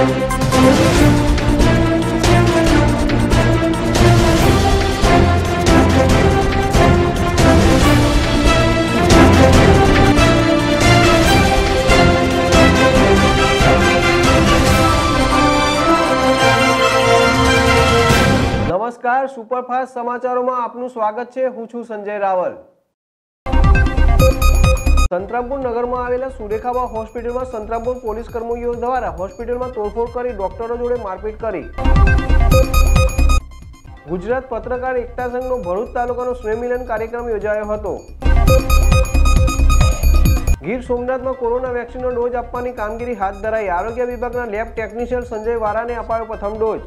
नमस्कार, सुपरफास्ट समाचारों में आपનું સ્વાગત છે। હું છું સંજય રાવલ। સંતરામપુર નગરમાં આવેલા સુરેખાબા હોસ્પિટલમાં સંતરામપુર પોલીસ કર્મચારીઓ દ્વારા હોસ્પિટલમાં તોડફોડ કરી ડોક્ટરો જોડે મારપીટ કરી। ગુજરાત પત્રકાર એકતા સંઘનો ભરૂચ તાલુકાનો સ્નેહમિલન કાર્યક્રમ યોજાયો હતો। ગીર સોમનાથમાં કોરોના વેક્સિનનો ડોઝ આપવાની કામગીરી હાથ ધરાઈ। આરોગ્ય વિભાગના લેબ ટેકનિશિયન સંજય વારાને અપાયો પ્રથમ ડોઝ।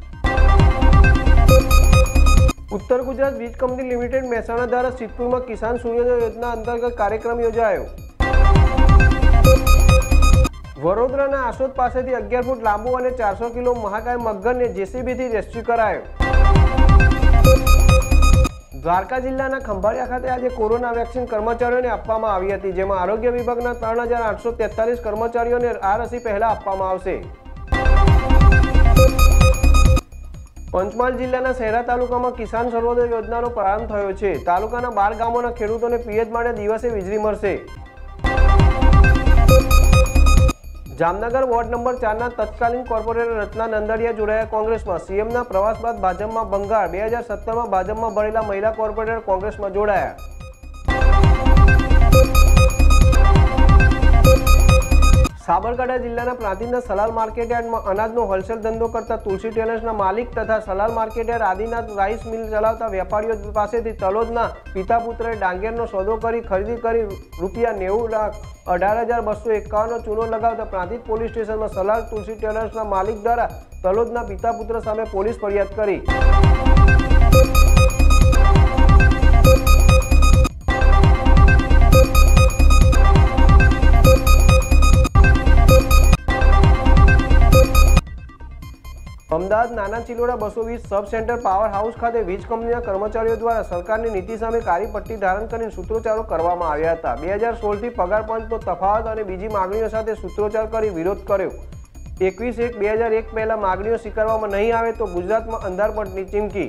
उत्तर गुजरात वीज कंपनी लिमिटेड मेहसाणा द्वारा सिद्धपुर में किसान सूर्योदय योजना अंतर्गत कार्यक्रम योजायो। वडोदराना आसोद पासेथी 11 फूट लांबो और 400 किलो महाकाय मगर ने जेसीबी थी रेस्क्यू करायो। द्वारका जिल्लाना खंभाळिया खाते आज कोरोना वेक्सिन कर्मचारीओने आपवामां आवी हती, जेमां आरोग्य विभागना 3843 कर्मचारीओने आ रसी पहला आपवामां आवशे। पंचमहाल जिल्लाना शहरा तालुकामां किसान सर्वोदय योजनानो प्रारंभ थयो छे। तालुकाना 12 गामोना खेडूतोने पीएच माटे दिवसे वीजળી મળશે। जामनगर वोर्ड नंबर 4 ना तत्कालीन कोर्पोरेटर रत्ना नंदड़िया जोड़ाया कांग्रेस में। सीएम ना प्रवास बाद भाजप में भंगार। 2017 में भाजप में भरेला महिला कोर्पोरेटर कांग्रेस में जोड़ाया। साबरकांठा जिल्लाना प्रांतिजना सलाल मार्केटयार्ड में अनाजनो होलसेल धंधो करता तुलसी टेलर्सना मालिक तथा Salal market yard Adinath rice mill चलावता वेपारीओ पासेथी तलोदना पिता पुत्रे डांगरनो सौदो करी खरीदी करी ₹90,18,251 चूनो लगावता प्रांतिज पोलीस स्टेशन में सलाल तुलसी टेलर्सना मालिक द्वारा तलोदना पिता पुत्र सामे पोलीस फरियाद करी। अमदावाद नाना चिलोड़ा 220 सब सेंटर पावर हाउस खाते वीज कंपनीना कर्मचारीओ द्वारा सरकारनी नीति सामे काळी पट्टी धारण करीने सूत्रोच्चारो करवामां आव्या हता। 2016 थी पगार पंचनो तफावत अने बीजी मागणीओ साथे सूत्रोच्चार करी विरोध कर्यो। 21/1/2001 पहला मागणीओ स्वीकारवामां नहीं आवे तो गुजरातमां अंधारपटनी चीमकी।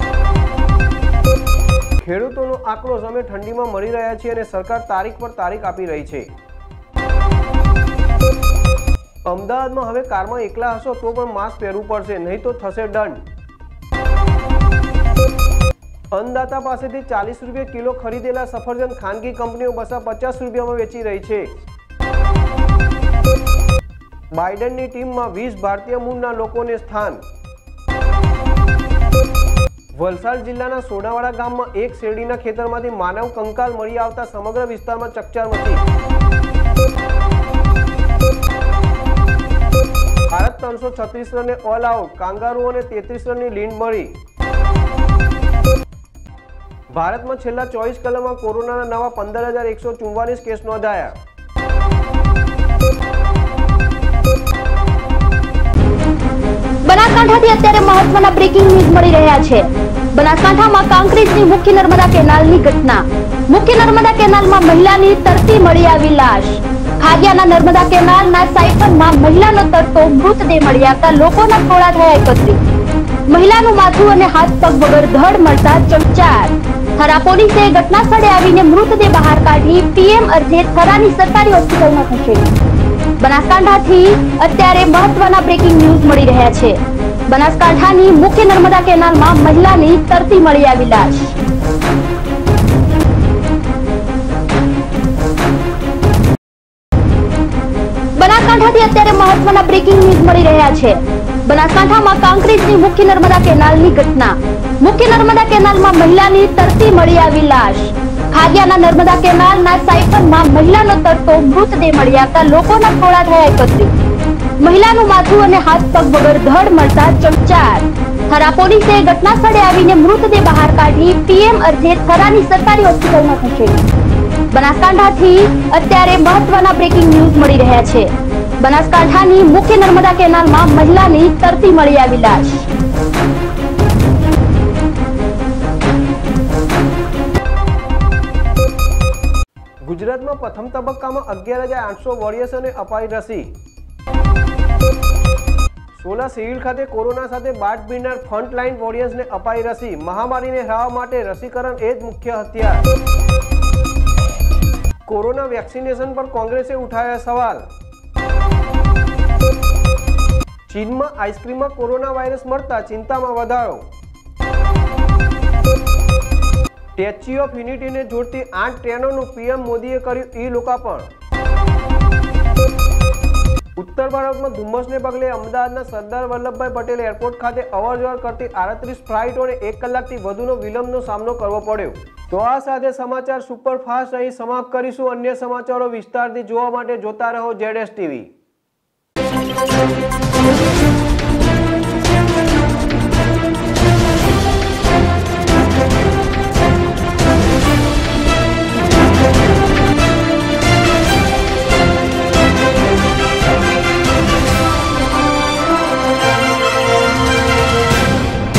खेडूतोनो आक्रोश अमे ठंडीमां मरी रह्या छीए अने सरकार तारीख पर तारीख आपी रही छे। अमदावाद में हवे कार में एकला हशो तो पण मास्क पहेरवुं पड़शे, नहीं तो थशे दंड। अन्नदाता पासेथी 40 रुपये किलो खरीदेला सफरजन खानगी कंपनीओ 250 रुपया में वेची रही छे। बाइडननी टीम में 20 भारतीय मूळना लोकोने स्थान। वलसाड जिल्लाना सोडावाड़ा गाम में एक शेरडीना खेतरमांथी मानव कंकाल मळी आवता समग्र विस्तारमां चकचार मची। भारत 336 रने ऑल आउट। कांगारूओने 33 रननी लीड मळी। भारत में छेल्ला 24 कलाकमां कोरोनाना नवा 15,144 केस नोंधाया। बनासकांठाथी अत्यारे महत्वना ब्रेकिंग न्यूज मळी रह्या छे। बनासकांठामां कांकरेजनी मुख्य नर्मदा केनालनी घटना। मुख्य नर्मदा केनालमां महिलानी तरती मळी आवी लाश। खागियाना नर्मदा केनालना साइफનમાં મહિલાનો તરતો મૃતદેહ મળી આવતા લોકોના ટોળા થયા એકત્રિત। મહિલાનું માથું અને હાથ પગ વગર ધડ મળતા ચકચાર। થરા પોલીસે ઘટના સ્થળે આવીને મૃતદેહ બહાર કાઢી પીએમ અર્થે થરાની સરકારી હોસ્પિટલમાં ખસેડી। બનાસકાંઠાથી અત્યારે મહત્વના બ્રેકિંગ ન્યૂઝ મળી રહ્યા છે। બનાસકાંઠાની મુખ્ય નર્મદા કેનાલમાં મહિલાની તરતી મળી આવી લાશ। बनासकांठाथी अत्यारे महत्वना ब्रेकिंग न्यूज मळी रह्या छे। बनासकांठामां कांकरेजनी मुख्य नर्मदा केनालनी घटना। मुख्य नर्मदा केनालमां महिलानी तरती मळी आवी लाश। खागियाना नर्मदा केनालना साइफનમાં મહિલાનો તરતો મૃતદેહ મળી આવતા લોકોના ટોળા થયા એકત્રિત। મહિલાનું માથું અને હાથ પગ વગર ધડ મળતા ચકચાર। થરા પોલીસે ઘટના સ્થળે આવીને મૃતદેહ બહાર કાઢી પીએમ અર્થે થરાની સરકારી હોસ્પિટલમાં ખસેડી। બનાસકાંઠાથી અત્યારે મહત્વના બ્રેકિંગ ન્યૂઝ મળી રહ્યા છે। બનાસકાંઠાની મુખ્ય નર્મદા કેનાલમાં મહિલાની તરતી મળી આવી લાશ। ગુજરાતમાં પ્રથમ તબક્કામાં 11,800 વોરિયર્સને અપાઈ રસી। સોલા સિવિલ ખાતે કોરોના સાથે બાદ ભીડનાર ફ્રન્ટલાઇન વોરિયર્સને અપાઈ રસી. મહામારીને હરાવવા માટે રસીકરણ એ જ મુખ્ય હથિયાર. કોરોના વેક્સિનેશન પર કોંગ્રેસે ઉઠાવ્યા સવાલ. ચીનમાં આઈસ્ક્રીમમાં કોરોના વાયરસ મળતા ચિંતામાં વધારો. સ્ટેચ્યુ ઓફ યુનિટીને જોડતી 8 ટ્રેનોનું પીએમ મોદીએ કર્યું ઈ-લોકાર્પણ. ઉત્તર ભારતમાં ધુમ્મસને પગલે અમદાવાદના સરદાર વલ્લભભાઈ પટેલ એરપોર્ટ ખાતે અવરજવર કરતી 38 ફ્લાઇટોને 1 કલાકથી વધુનો વિલંબનો સામનો કરવો પડ્યો. તો આ સાથે સમાચાર સુપરફાસ્ટ અહીં સમાપ્ત કરીશું. અન્ય સમાચારો વિસ્તારથી જોવા માટે જોતા રહો ZSTV.